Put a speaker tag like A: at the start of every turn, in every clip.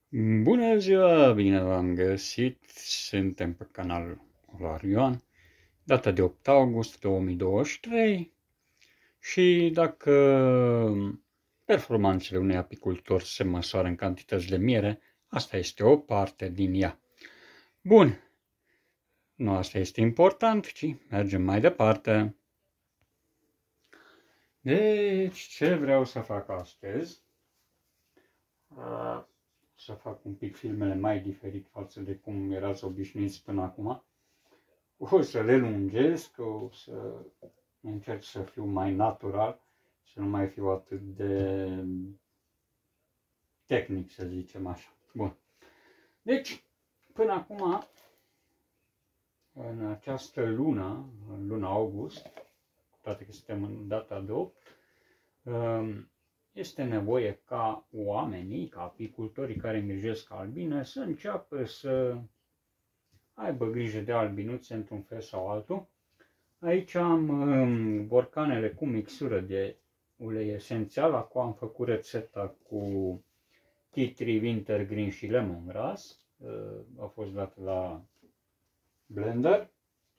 A: Bună ziua, bine v-am găsit, suntem pe canalul Olar Ioan, data de 8 august 2023 și dacă performanțele unui apicultor se măsoară în cantități de miere, asta este o parte din ea. Bun, nu asta este important, ci mergem mai departe. Deci, ce vreau să fac astăzi? Să fac un pic filmele mai diferit față de cum erați obișnuiți până acum. O să le lungesc, o să încerc să fiu mai natural, să nu mai fiu atât de tehnic, să zicem așa. Bun. Deci, până acum, în această lună, în luna august, cu toate că suntem în data de 8, este nevoie ca oamenii, ca apicultorii care îngrijesc albine, să înceapă să aibă grijă de albinuțe într-un fel sau altul. Aici am borcanele cu mixură de ulei esențial. Acum am făcut rețeta cu tea tree, wintergreen și lemongrass. A fost dată la blender.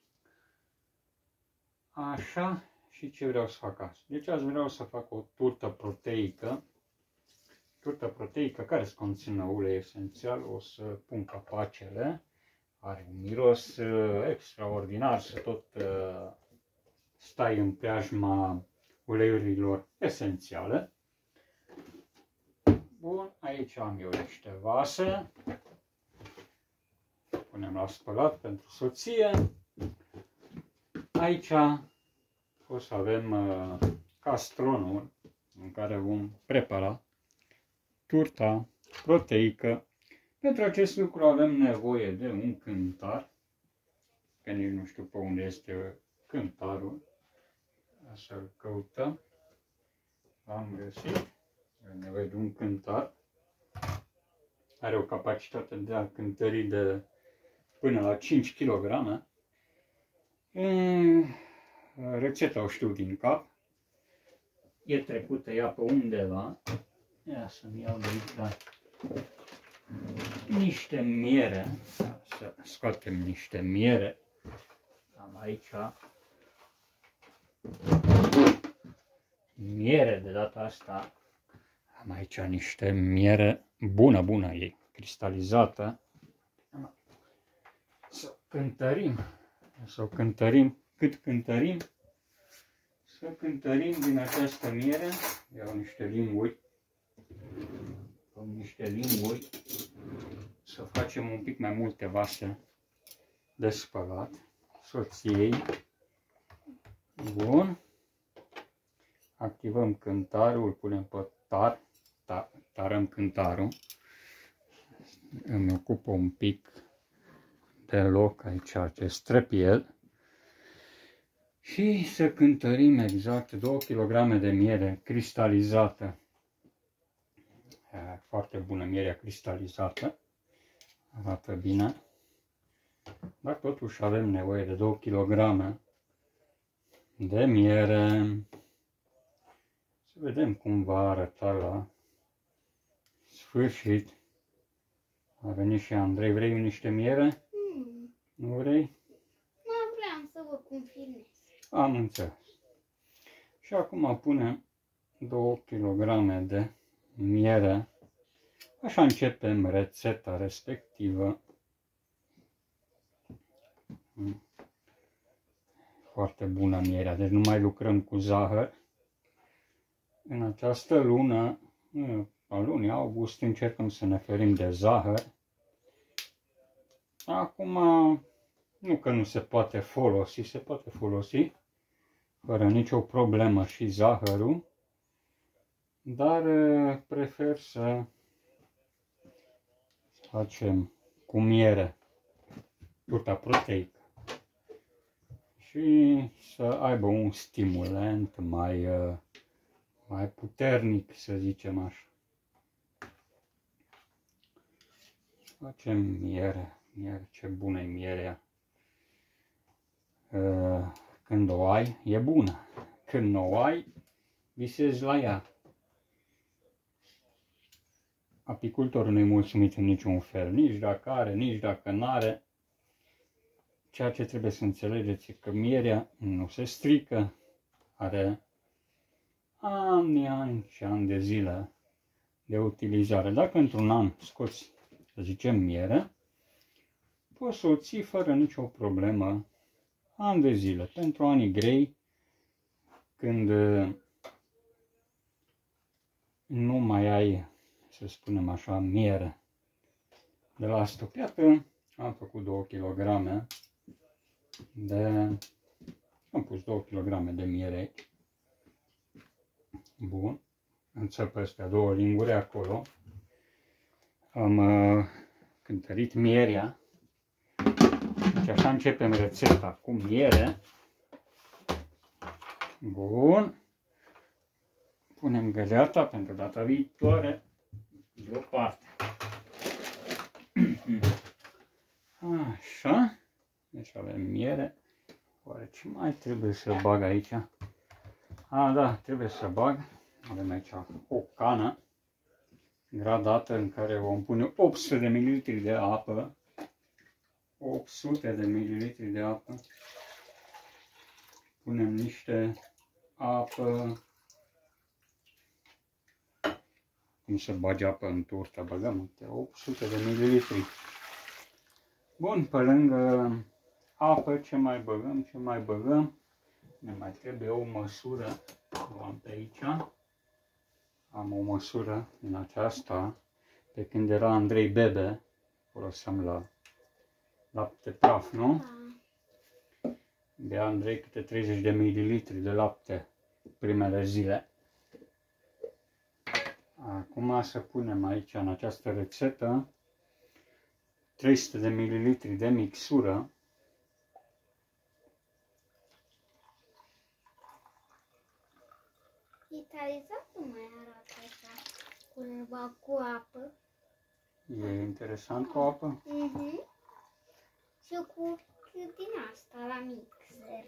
A: Așa, și ce vreau să fac astăzi? Deci azi vreau să fac o turtă proteică. Turtă proteică care să conțină ulei esențial. O să pun capacele. Are un miros extraordinar, să tot stai în preajma uleiurilor esențiale. Bun, aici am eu niște vase. Punem la spălat pentru soție. Aici o să avem castronul în care vom prepara turta proteică. Pentru acest lucru avem nevoie de un cântar, că nici nu știu pe unde este cântarul, să-l căutăm. Am găsit, avem nevoie de un cântar, are o capacitate de a cântări de până la 5 kg. Rețeta o știu din cap, e trecută ea pe undeva, ia să-mi iau de aici niște miere, să scoatem niște miere. Am aici miere de data asta. Am aici niște miere bună ei, cristalizată. Să o cântărim cât cântărim. Să cântărim din această miere. Iau niște linguri. Să facem un pic mai multe vase de spălat soției. Bun. Activăm cântarul, îl punem pe tarăm cântarul. Îmi ocupă un pic de loc aici acest trăpiel. Și să cântărim exact 2 kg de miere cristalizată. Foarte bună mierea cristalizată, arată bine, dar totuși avem nevoie de 2 kg de miere. Să vedem cum va arăta la sfârșit. A venit și Andrei, vrei niște miere? Nu vrei?
B: Nu vreau să văd cum filmez.
A: Am înțeles. Și acum punem 2 kg de miere. Așa începem rețeta respectivă. Foarte bună mierea, deci nu mai lucrăm cu zahăr. În această lună, a lunii august, încercăm să ne ferim de zahăr. Acum, nu că nu se poate folosi, se poate folosi fără nicio problemă și zahărul, dar prefer să facem cu miere turta proteică și să aibă un stimulant mai puternic, să zicem așa. Facem miere, ce bună e mierea. Când o ai, e bună. Când nu o ai, visezi la ea. apicultorul nu-i mulțumit în niciun fel, nici dacă are, nici dacă n-are. Ceea ce trebuie să înțelegeți e că mierea nu se strică, are ani și ani de zile de utilizare. Dacă într-un an scoți, să zicem, miere, poți să o ții fără nicio problemă ani de zile. Pentru anii grei, când nu mai ai, să spunem așa, miere de la stopiată, am făcut 2 kg am pus 2 kg de miere aici. Bun. Înțep astea 2 linguri acolo. Am cântărit mierea. Deci așa începem rețeta cu miere. Bun. Punem găleata pentru data viitoare deoparte. Așa. Deci avem miere. Oare ce mai trebuie să bag aici? Da, trebuie să bag. Avem aici o cană gradată în care vom pune 800 de ml de apă. 800 de ml de apă. Punem niște apă. Cum se bage apă în turtă? Băgăm 800 de ml. Bun, pe lângă apă, ce mai băgăm? Ce mai băgăm? Ne mai trebuie o măsură. O am pe aici. Am o măsură din aceasta. Pe când era Andrei bebe, foloseam la lapte praf, nu? Bea Andrei câte 30 de ml de lapte primele zile. Acum să punem aici, în această rețetă, 300 de ml de mixură.
B: Italizat nu mai arată așa, cu apă.
A: E interesant cu apă?
B: Și cu din asta, la mixer.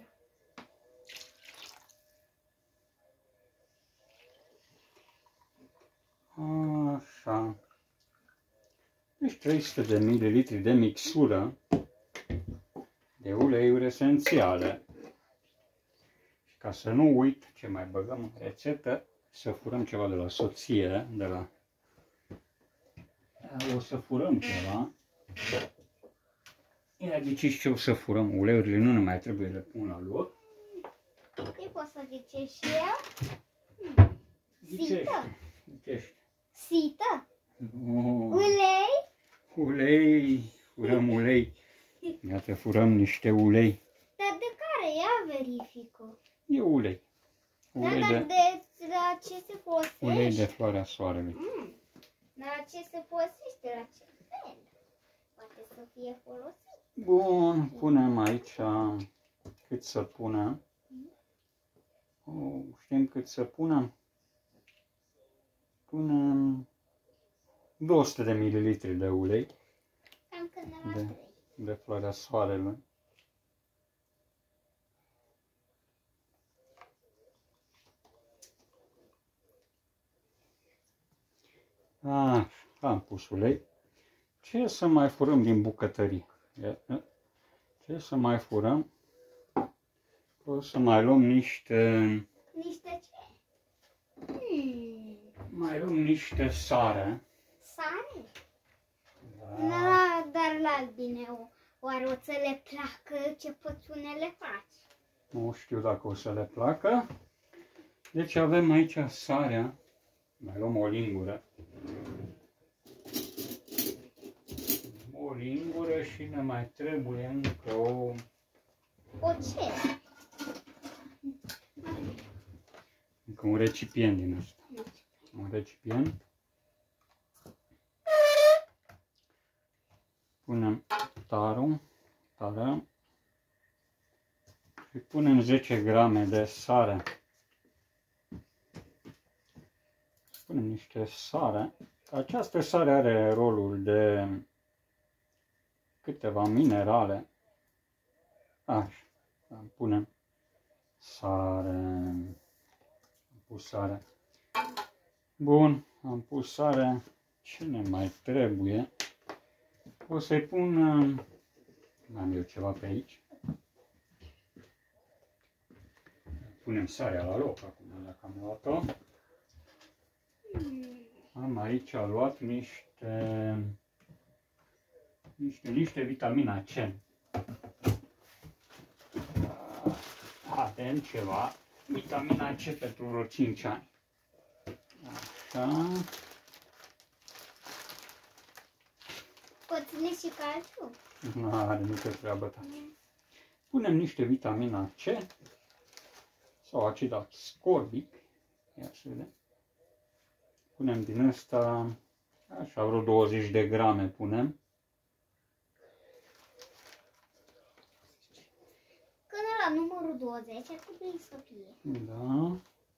A: Așa. Deci 300 de ml de mixură de uleiuri esențiale. Și ca să nu uit ce mai băgăm în rețetă, să furăm ceva de la soție, o să furăm ceva. Ia ghiciți ce o să furăm. Uleiurile nu ne mai trebuie, le pun la loc.
B: Ce pot să ghicesc și eu?
A: Ghicește.
B: Sită? Ulei?
A: Ulei. Furăm ulei. Iată, furăm niște ulei.
B: Dar de care? Ia verifică.
A: E ulei.
B: Dar la ce se folosește?
A: Ulei de floarea soarelui.
B: La ce se folosește? La ce fel? Poate să fie folosit.
A: Bun, punem aici cât să punem. Știm cât să punem? Punem 200 de ml de ulei de floarea soarelui. Am pus ulei. Ce să mai furăm din bucătărie? Ce să mai furăm? O să mai luăm niște...
B: Niște ce?
A: Mai luăm niște sare.
B: Sare? Da. Dar la albine, oare o să le placă ce pățunele faci?
A: Nu știu dacă o să le placă. Deci avem aici sarea. Mai luăm o lingură. O lingură și ne mai trebuie încă o...
B: O ce?
A: Încă un recipient din asta. Un recipient. Punem tară și punem 10 grame de sare. Punem niște sare. Această sare are rolul de câteva minerale. Așa. Punem sare. Am pus sare. Bun, am pus sare. Ce ne mai trebuie? O să-i pun... Am eu ceva pe aici. Punem sarea la loc acum, dacă am luat-o. Am aici luat niște vitamina C. Avem ceva vitamina C pentru vreo 5 ani. Așa.
B: Poți ține și calciu?
A: Nu are nicio treabă, tati. Punem niște vitamina C sau acid ascorbic. Ia să vedem. Punem din ăsta, așa, vreo 20 de grame punem.
B: Când la numărul 20 ar trebui să fie.
A: Da.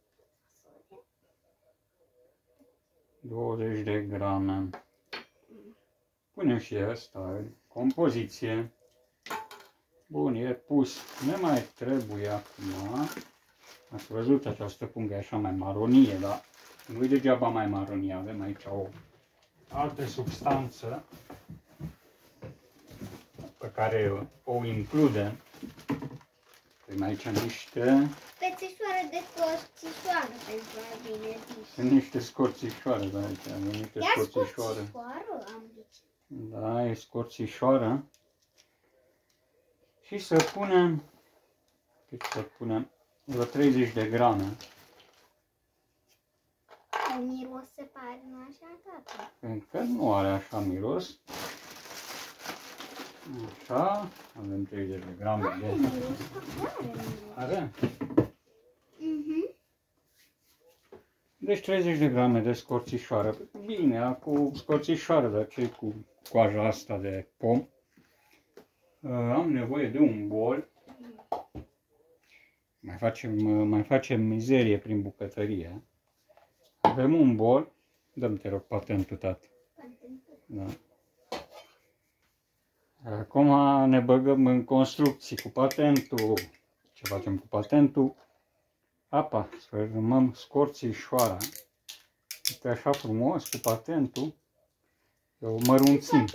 A: 20 de grame. Punem și asta, compoziție. Bun, e pus. Ne mai trebuie acum. Ați văzut, această pungă e așa mai maronie, dar nu-i degeaba mai maronie. Avem aici o altă substanță pe care o includem. Avem aici niște...
B: Pețișoare de scorțișoară pentru a bine zis.
A: Sunt niște scorțișoare, da, aici avem niște scorțișoare.
B: Scorțișoară am zis.
A: Da, e scorțișoară. Și să punem, cât să punem, vreo 30 de grame.
B: O miros se pare, nu așa, tata?
A: Încă nu are așa miros. Așa, avem 30 de grame
B: Are
A: de...
B: miros, are miros.
A: Are? Deci 30 de grame de scorțișoară. Bine, cu scorțișoară, dar ce cu coaja asta de pom. Am nevoie de un bol. Mai facem mizerie prin bucătărie. Avem un bol. Dă-mi, te rog, patentul, tati. Da. Acum ne băgăm în construcții cu patentul. Ce facem cu patentul? Apa, sfărâmăm scorțișoara. Este așa frumos cu patentul. O mărunțim.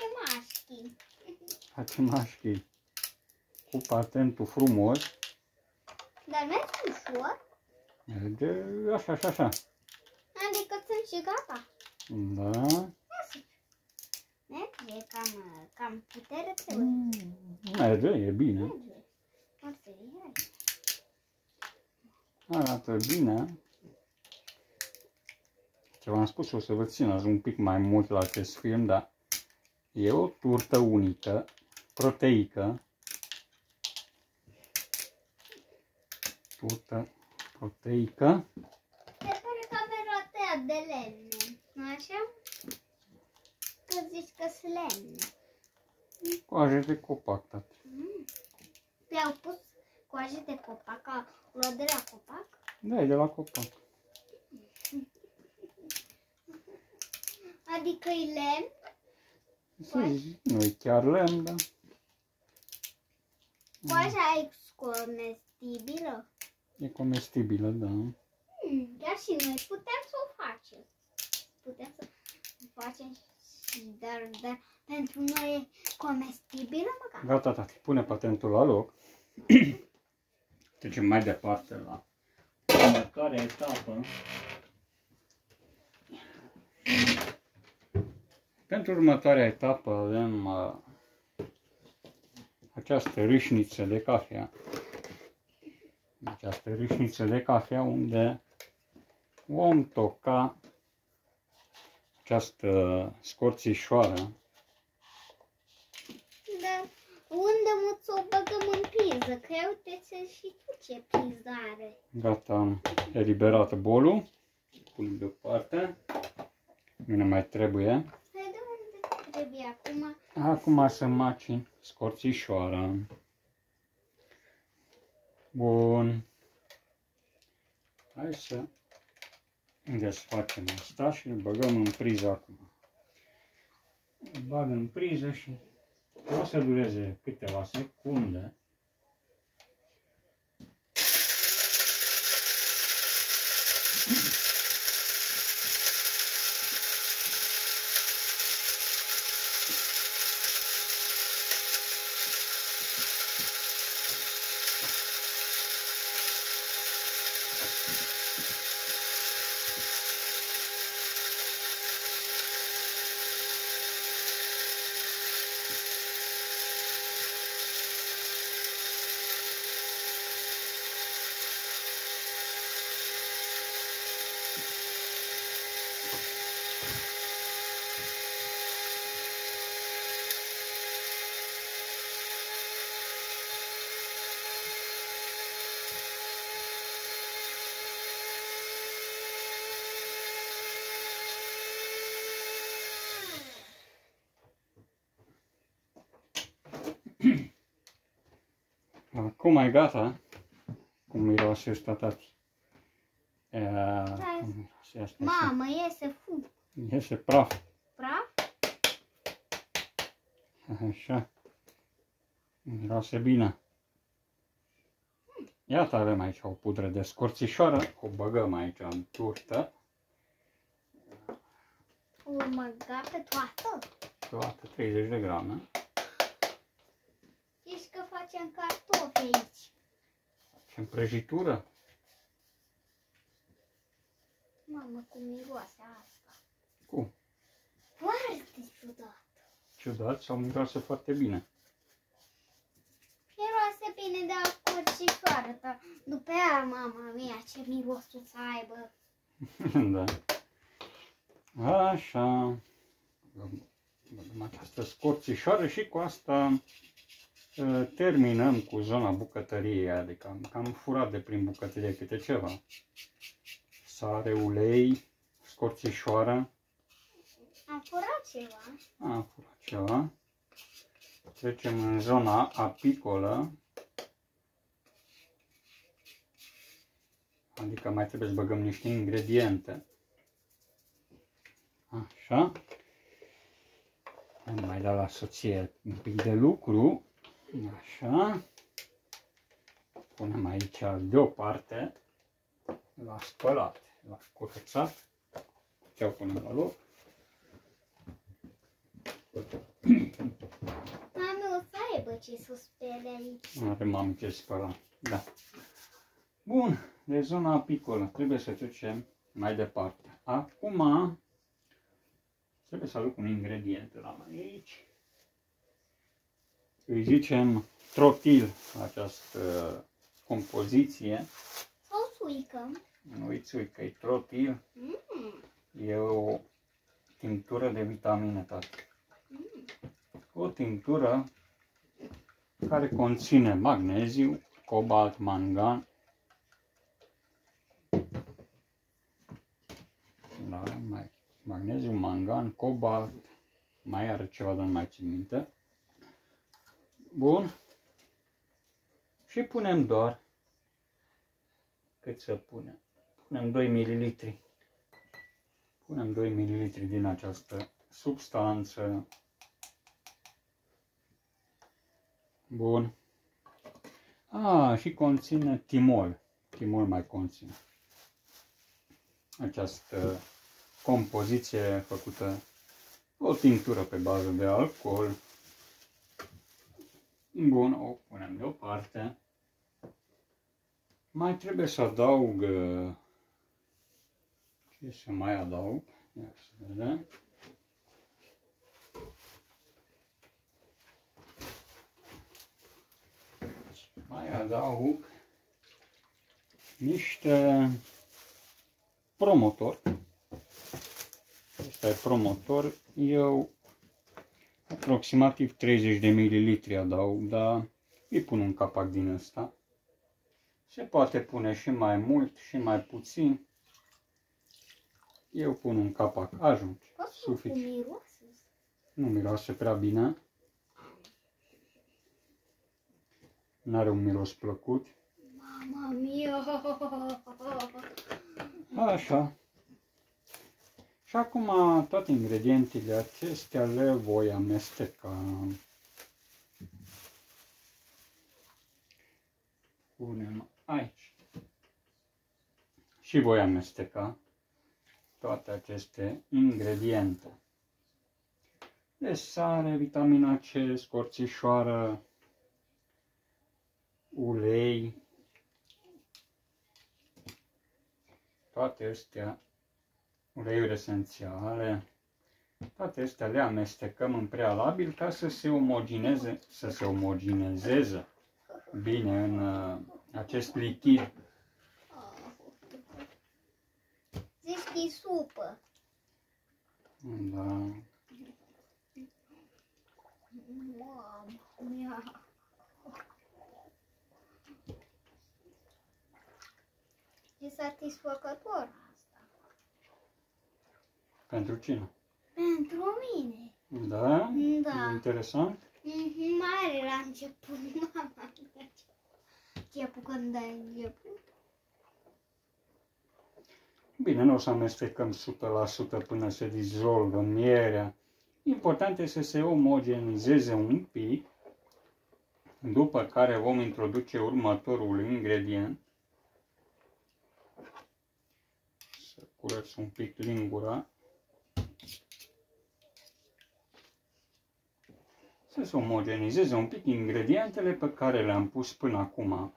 A: Facem mașchi. Cu patentul frumos.
B: Dar merge ușor.
A: De așa și așa.
B: Adică sunt și gata.
A: Da.
B: Merge cam putere trebuie.
A: Merge, e bine.
B: Merge.
A: Arată bine. Ce v-am spus, o să vă țin azi un pic mai mult la acest film, dar e o turtă unică, proteică. Turtă proteică.
B: Se pare că avem rotea de lemne, nu așa? Că zici că sunt lemne.
A: Coaje de copac, tati.
B: Te-au pus coaje de copac, au luat de la copac?
A: Da, e de la copac.
B: Adică e lemn?
A: Nu e chiar lemn, dar...
B: Coaja e comestibilă?
A: E comestibilă, da.
B: Chiar și noi putem să o facem. Putem să o facem, dar pentru noi e comestibilă măcar.
A: Gata, tati, pune patentul la loc. Trecem mai departe la următoarea etapă. Pentru următoarea etapă avem această râșniță de cafea. Această râșniță de cafea unde vom toca această scorțișoară.
B: Dar unde mă ți-o băgăm în priză? Că ia uite și tu ce priză are.
A: Gata, am eliberat bolul. Punem deoparte. Nu ne mai trebuie.
B: Hai, de unde trebuie acum?
A: Acum să macin scorțișoara. Bun. Hai să desfacem asta și îl băgăm în priză acum. Îl bag în priză și o să dureze câteva secunde. Cum ai gata? Cum miroase ăsta, tati?
B: Hai.
A: Cum miroase asta?
B: Mamă, iese fum.
A: Iese praf.
B: Praf?
A: Așa. Miroase bine. Iată, avem aici o pudră de scorțișoară. O băgăm aici în turtă.
B: O băga pe toată?
A: Toată 30 de grame.
B: Ești că facem cartofi aici.
A: Facem prăjitură.
B: Mamă, cum miroase asta.
A: Cum?
B: Foarte ciudat.
A: Ciudat sau miroase foarte bine?
B: Miroase bine de scorțișoară, dar după aia, mama mea, ce miros o să aibă.
A: Da. Așa. Băgăm această scorțișoară și cu asta terminăm cu zona bucătăriei, adică am furat de prin bucătărie câte ceva. Sare, ulei, scorțișoară.
B: Am furat ceva.
A: Am furat ceva. Trecem în zona apicolă. Adică mai trebuie să băgăm niște ingrediente. Așa. Am mai dat la soție un pic de lucru. Așa. Punem aici deoparte. La spălat, la curățat. Ce o punem la loc.
B: Mami, o să aibă ce să spele aici.
A: Are mami ce spăla. Da. Bun. De zona apicolă. Trebuie să trecem mai departe. Acum trebuie să aduc un ingredient la aici. Îi zicem trotil la această compoziție.
B: Sau suică.
A: Nu uiți că e trotil. E o tinctură de vitamine, tati. O tinctură care conține magneziu, cobalt, mangan. Da, magneziu, mangan, cobalt. Mai are ceva, dar nu mai țin minte. Bun. Și punem doar, cât să punem? Punem 2 ml. Punem 2 ml din această substanță. Bun. Și conține timol. Timol mai conține. Această compoziție făcută, o tinctură pe bază de alcool. Bun, o punem deoparte. Mai trebuie să adaug, ce să mai adaug? Ia să vedem. Mai adaug niște promotor. Asta e promotor. Eu aproximativ 30 de ml adaug, dar îi pun un capac din ăsta. Se poate pune și mai mult și mai puțin. Eu pun un capac, ajunge. Suficient. Nu miroase prea bine. N-are un miros plăcut.
B: Mama mia!
A: Așa. Și acum toate ingredientele acestea le voi amesteca. Punem aici. Și voi amesteca toate aceste ingrediente. De sare, vitamina C, scorțișoară, ulei. Toate astea, uleiuri esențiale, toate astea le amestecăm în prealabil ca să se omogenezeze bine în acest lichid.
B: Zici că e supă.
A: Da.
B: Mama mia! E satisfăcător asta.
A: Pentru cine?
B: Pentru mine.
A: Da?
B: Da.
A: Interesant?
B: Mare la început, mama mea. chepul când dai chepul.
A: Bine, nu o să amestecăm 100% până se dizolvă mierea. Important este să se omogenizeze un pic, după care vom introduce următorul ingredient. Să curăț un pic lingura. Să se omogenizeze un pic ingredientele pe care le-am pus până acum.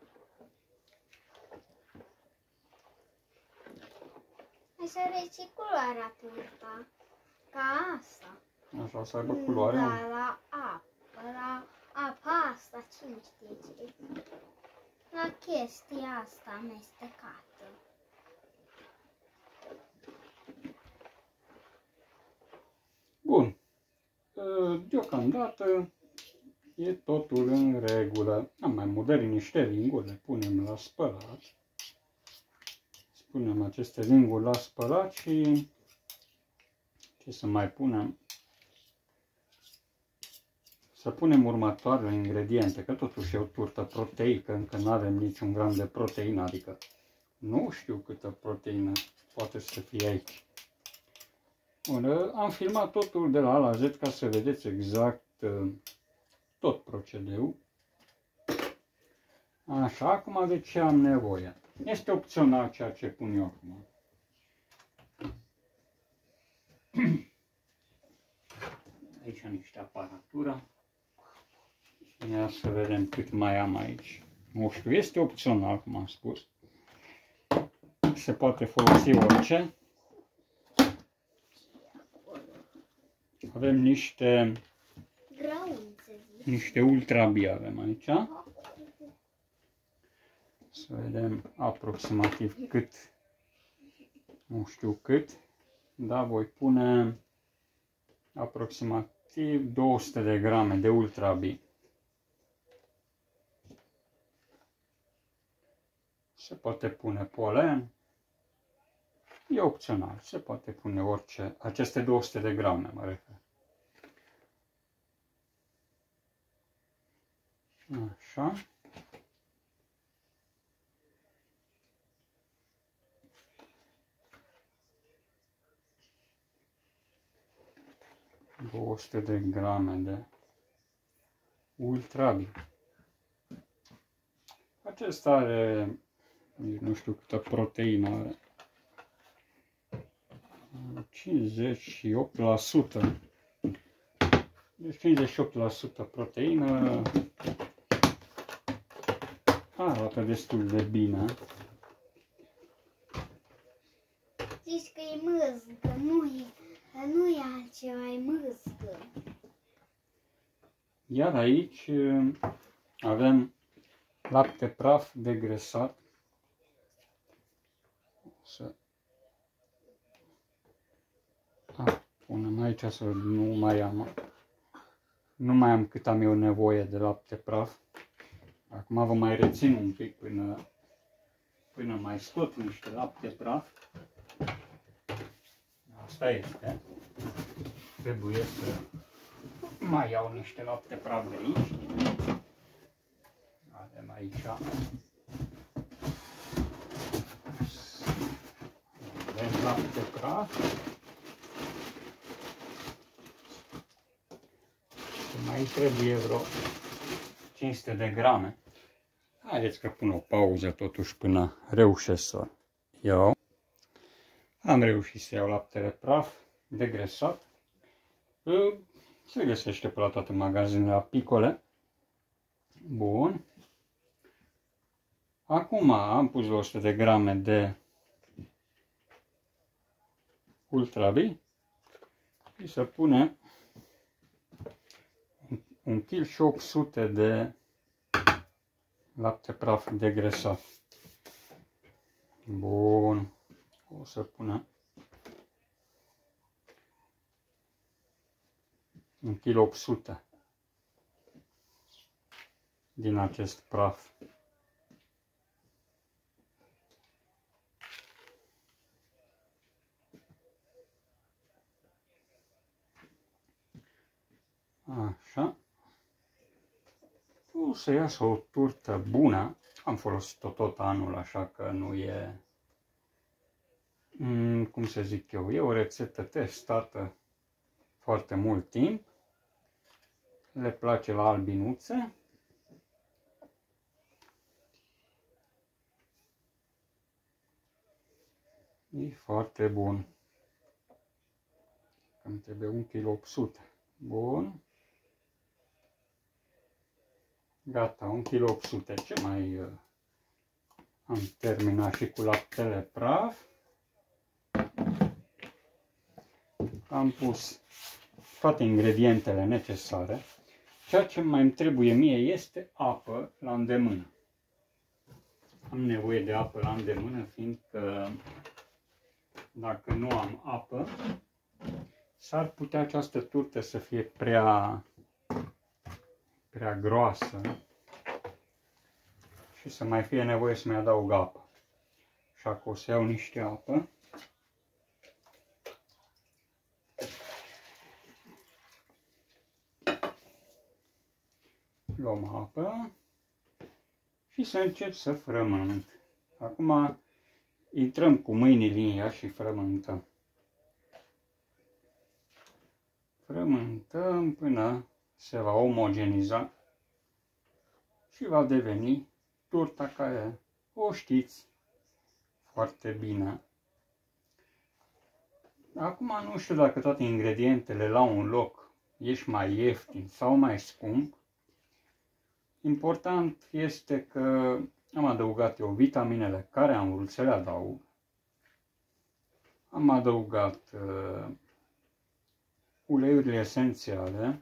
B: Hai să reții culoarea turta. Ca asta.
A: Așa să aibă culoarea.
B: Da, la apă. La apa asta, cine știe ce? La chestia asta amestecată.
A: Bun. Deocamdată e totul în regulă. Am mai moderni niște linguri, le punem la spălat. Punem aceste linguri la spălat și ce să mai punem? Să punem următoarele ingrediente, că totuși e o turtă proteică, încă nu avem niciun gram de proteină, adică nu știu câtă proteină poate să fie aici. Bun, am filmat totul de la A la Z ca să vedeți exact tot procedeul. Așa, acum de ce am nevoie? Este opțional ceea ce pun eu acum. Aici niște aparatură. Ia să vedem cât mai am aici. Nu știu, este opțional, cum am spus. Se poate folosi orice. Avem niște ultrabi avem aici. Să vedem aproximativ cât, nu știu cât, dar voi pune aproximativ 200 de grame de ultrabi. Se poate pune polen, e opțional, se poate pune orice, aceste 200 de grame mă refer. Așa. ...200 de grame de ultrabi. Acesta are, nu știu câtă proteină are, 58%. Deci 58% proteină. Arată destul de bine.
B: Zici că e mâzgă, nu e altceva, e mâzgă.
A: Iar aici avem lapte praf degresat. Să punem aici să nu mai am cât am eu nevoie de lapte praf. Acum vă mai rețin un pic până mai scot niște lapte praf. Asta este. Trebuie să mai iau niște lapte praf de aici. Avem aici. Avem lapte praf. Mai trebuie vreo 500 de grame. Haideți că pun o pauză totuși până reușesc să iau. Am reușit să iau laptele praf degresat. Se găsește pe la toate magazinele apicole. Bun. Acum am pus 200 de grame de ultrabi și să punem 1,8 kg de lapte praf degresat. Bun. O să punem 1,8 kg din acest praf. Așa. O să iasă o turtă bună. Am folosit-o tot anul, așa că nu e, cum să zic eu, e o rețetă testată foarte mult timp. Le place la albinuțe. E foarte bun. Îmi trebuie 1,8 kg. Bun. Gata, 1,8 kg. Ce mai am terminat și cu laptele praf. Am pus toate ingredientele necesare. Ceea ce mai îmi trebuie mie este apă la îndemână. Am nevoie de apă la îndemână, fiindcă dacă nu am apă, s-ar putea această turtă să fie prea groasă și să mai fie nevoie să-mi adaug apă. Așa că o să iau niște apă. Luăm apă și să încep să frământ. Acum intrăm cu mâinile în ea și frământăm. Frământăm până se va omogeniza și va deveni turta care o știți foarte bine. Acum nu știu dacă toate ingredientele la un loc ești mai ieftin sau mai scump. Important este că am adăugat eu vitaminele care am vrut să le adaug. Am adăugat uleiurile esențiale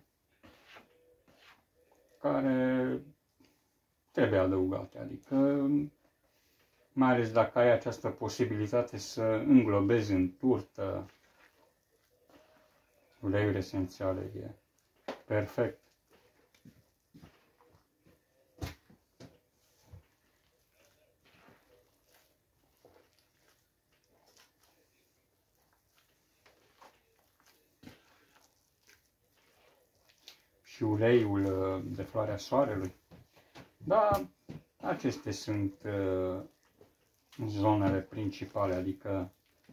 A: care trebuie adăugate, adică mai ales dacă ai această posibilitate să înglobezi în turtă uleiuri esențiale, e perfect. Și uleiul de floarea soarelui. Da, acestea sunt zonele principale, adică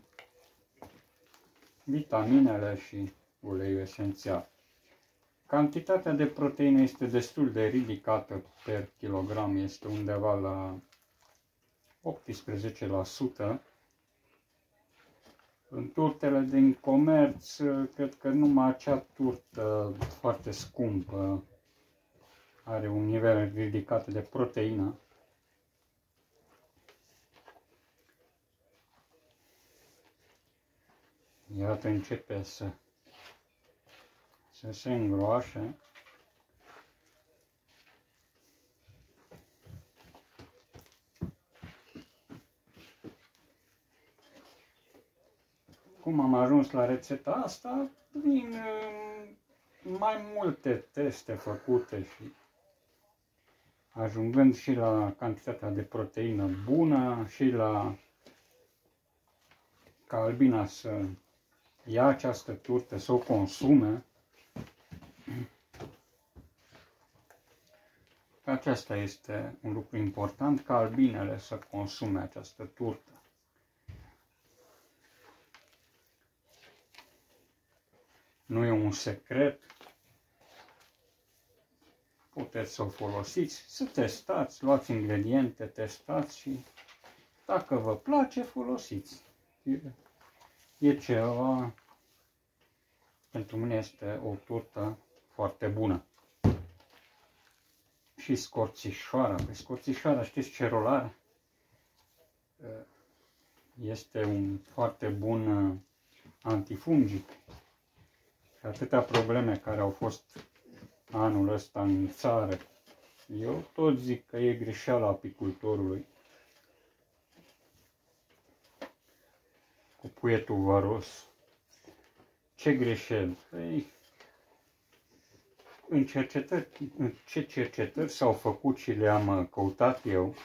A: vitaminele și uleiul esențial. Cantitatea de proteină este destul de ridicată per kilogram, este undeva la 18%. În turtele din comerț, cred că numai acea turtă foarte scumpă are un nivel ridicat de proteină. Iată, începe să se îngroașe. Cum am ajuns la rețeta asta? Din mai multe teste făcute și ajungând și la cantitatea de proteină bună și la ca Albina să ia această turtă, să o consume. Aceasta este un lucru important, ca albinele să consume această turtă. Nu e un secret. Puteți să o folosiți, să testați, luați ingrediente, testați și dacă vă place, folosiți. E ceva, pentru mine este o turtă foarte bună. Și scorțișoara. Pe scorțișoara, știți ce rol are? Este un foarte bun antifungic. Și atâtea probleme care au fost anul ăsta în țară. Eu tot zic că e greșeala apicultorului cu puietul văros. Ce greșeli? Păi, ce cercetări s-au făcut și le-am căutat eu,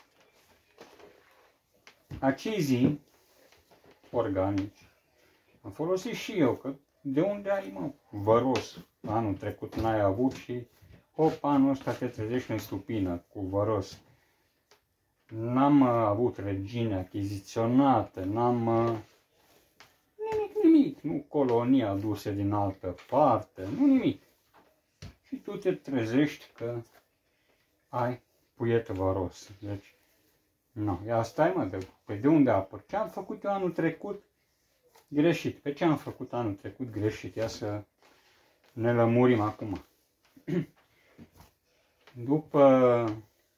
A: acizii organici am folosit și eu, că de unde ai, mă, văros? Anul trecut n-ai avut și hop, anul ăsta te trezești în stupină cu văros. N-am avut regini achiziționate, nimic, nu colonii aduse din altă parte, nu nimic. Și tu te trezești că ai puiet varos. Deci, nu, ia stai mă, păi de unde apăr? Ce am făcut eu anul trecut greșit? Pe ce am făcut anul trecut greșit? Ia să ne lămurim acum. După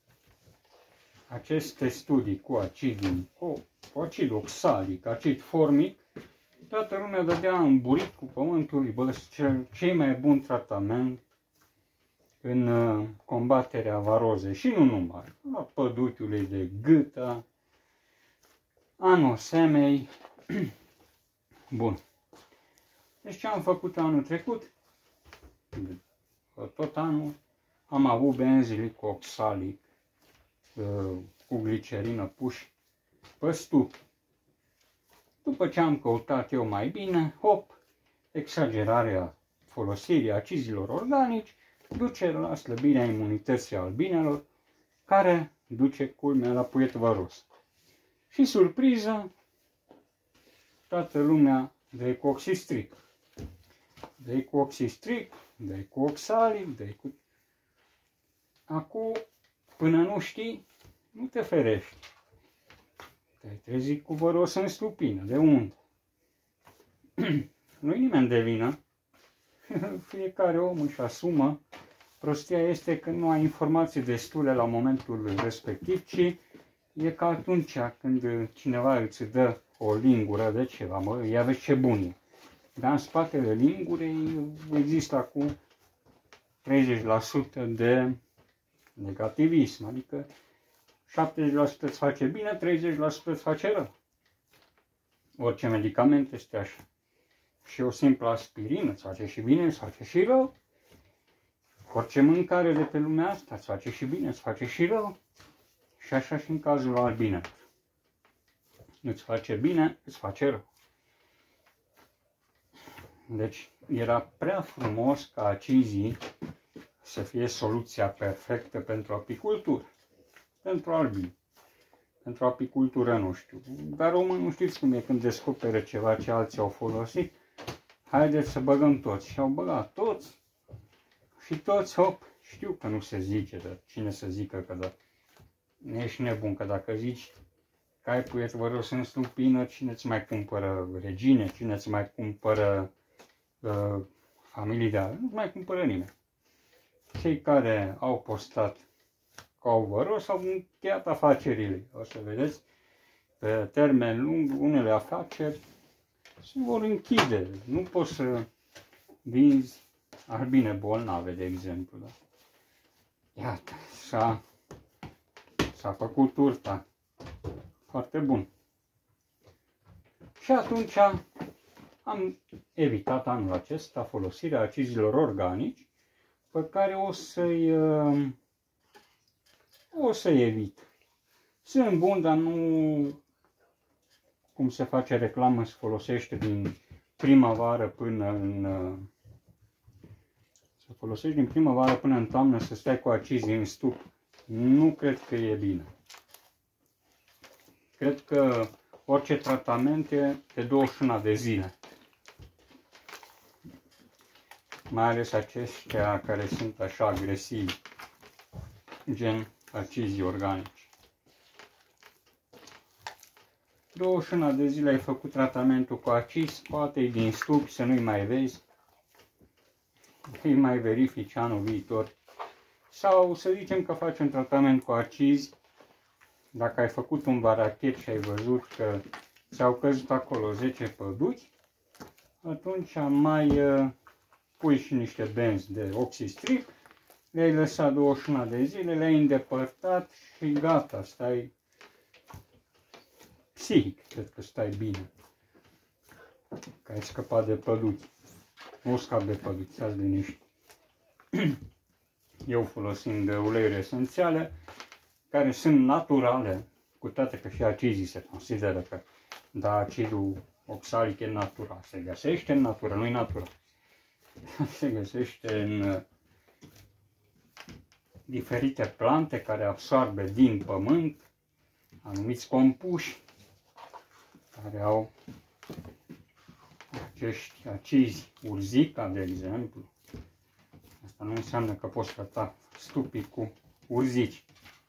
A: aceste studii cu acid oxalic, acid formic, toată lumea dădea în buric cu pământul, bă, cel mai bun tratament în combaterea varozei și nu numai, a păduchiului de gâtă, anosemei. Bun. Deci ce am făcut anul trecut? Tot anul am avut benzilic oxalic cu glicerină puși pe stup. După ce am căutat eu mai bine, hop, exagerarea folosirii acizilor organici duce la slăbirea imunității albinelor, care duce culmea la puiet varos. Și surpriză, toată lumea dă cu oxistric. Dă cu oxistric, dă cu oxalic, dă cu... Acum, până nu știi, nu te ferești. Te-ai trezit cu varos în stupină. De unde? Nu-i nimeni de vină. Fiecare om își asumă. Prostia este că nu ai informații destule la momentul respectiv, ci e ca atunci când cineva îți dă o lingură de ceva, mă, ia vezi ce bun e. Dar în spatele lingurii există acum 30% de negativism, adică 70% îți face bine, 30% îți face rău. Orice medicament este așa. Și o simplă aspirină îți face și bine, îți face și rău. Orice mâncare de pe lumea asta îți face și bine, îți face și rău. Și așa și în cazul albinelor. Îți face bine, îți face rău. Deci era prea frumos ca acizii să fie soluția perfectă pentru apicultură. Pentru albini. Pentru apicultură nu știu. Dar românul știți cum e când descoperă ceva ce alții au folosit. Haideți să băgăm toți. Și au băgat toți. Și toți, hop, știu că nu se zice, dar cine să zică că da. Ești nebun, că dacă zici că ai puiet varos în stupină, cine îți mai cumpără regine, cine îți mai cumpără familii de ale, nu mai cumpără nimeni. Cei care au postat că au varos au încheiat afacerile. O să vedeți, pe termen lung, unele afaceri se vor închide. Nu poți să vinzi albine bolnave, de exemplu. Da? Iată, s-a făcut turta. Foarte bun. Și atunci am evitat anul acesta folosirea acizilor organici, pe care o să-i evit. Sunt bun, dar nu cum se face reclamă, se folosește din primăvară până în toamnă să stai cu acizii în stup. Nu cred că e bine. Cred că orice tratament e de 21 de zile. Mai ales aceștia care sunt așa agresivi, gen acizii organici. 21 de zile ai făcut tratamentul cu aciz, poate din stup să nu-i mai vezi, îi mai verifici anul viitor. Sau să zicem că faci un tratament cu aciz, dacă ai făcut un varachet și ai văzut că ți-au căzut acolo 10 păduchi, atunci mai pui și niște benzi de oxistrip, le-ai lăsat 21 de zile, le-ai îndepărtat și gata, stai psihic, cred că stai bine, că ai scăpat de păduchi. Nu scap de păduchi, stați liniști. Eu folosind uleiuri esențiale, care sunt naturale, cu toate că și acizii se consideră că, da, acidul oxalic e natural, se găsește în natură, nu e natural. Se găsește în diferite plante care absorbe din pământ anumiți compuși care au acești acizi, urzica, de exemplu. Asta nu înseamnă că poți trata stupid cu urzici.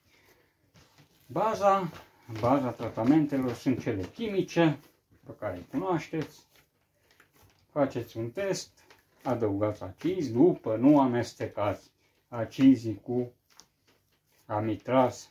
A: Baza tratamentelor sunt cele chimice, pe care le cunoașteți. Faceți un test, adăugați acizi, după nu amestecați acizii cu amitraz.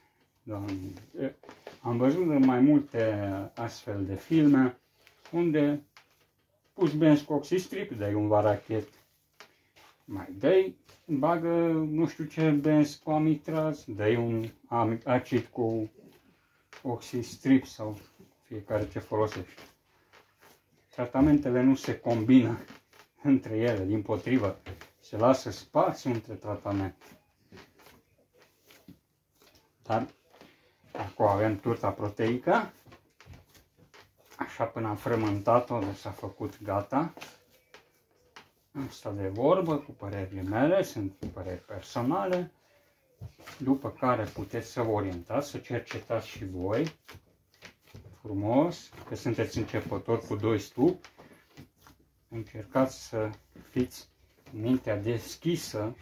A: Am văzut în mai multe astfel de filme unde pus benzi cu oxistrip, dai un varachet, mai dai, bagă nu știu ce benzi cu amitraz, dai un acid cu oxistrip sau fiecare ce folosește. Tratamentele nu se combină între ele, dimpotrivă, se lasă spațiu între tratamente. Dar acum avem turta proteică, așa până am frământat-o, deci s-a făcut gata. Am stat de vorbă cu părerile mele, sunt păreri personale, după care puteți să vă orientați, să cercetați și voi, frumos, că sunteți începători cu 2 stupi, încercați să fiți mintea deschisă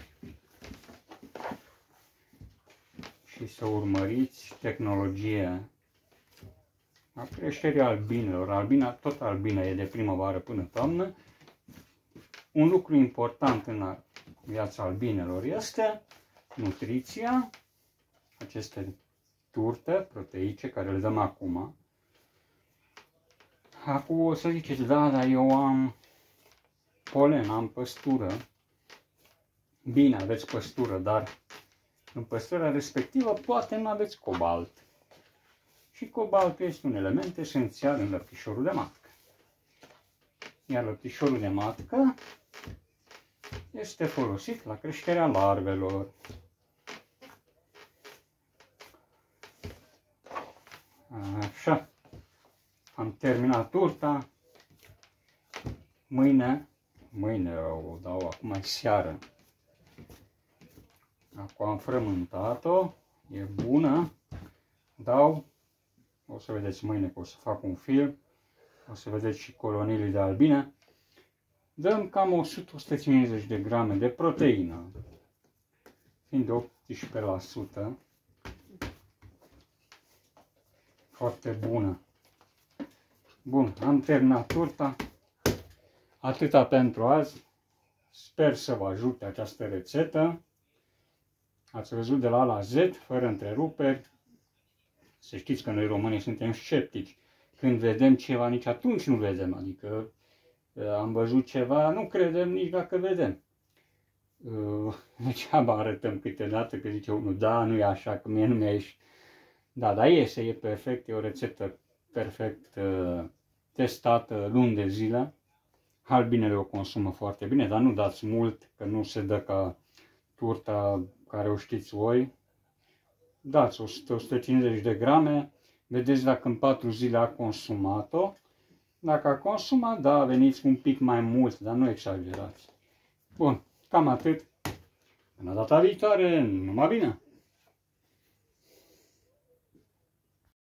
A: și să urmăriți tehnologia a creșterii albinelor. Tot albina e de primăvară până toamnă. Un lucru important în viața albinelor este nutriția, aceste turte proteice care le dăm acum. Acum o să ziceți, da, dar eu am polen, am păstură. Bine, aveți păstură, dar în păstura respectivă poate nu aveți cobalt. Și cobaltul este un element esențial în lăptișorul de matcă. Iar lăptișorul de matcă este folosit la creșterea larvelor. Așa. Am terminat turta. Mâine o dau, acum e seară. Acum am frământat-o, e bună. Dau, o să vedeți mâine că o să fac un film, o să vedeți și coloniile de albine. Dăm cam 100-150 de grame de proteină, fiind de 18%. Foarte bună. Bun, am terminat turta. Atâta pentru azi. Sper să vă ajute această rețetă. Ați văzut de la A la Z, fără întreruperi. Să știți că noi românii suntem sceptici. Când vedem ceva, nici atunci nu vedem. Adică am văzut ceva, nu credem nici dacă vedem. Degeaba arătăm câteodată că zice unul, da, nu e așa, că mie nu mi-a ieșit. Da, dar iese, e perfect, e o rețetă perfect testată luni de zile. Albinele o consumă foarte bine, dar nu dați mult, că nu se dă ca turta care o știți voi. Dați 100-150 de grame, vedeți dacă în 4 zile a consumat-o. Dacă a consumat, da, veniți un pic mai mult, dar nu exagerați. Bun, cam atât. Până data viitoare, numai bine!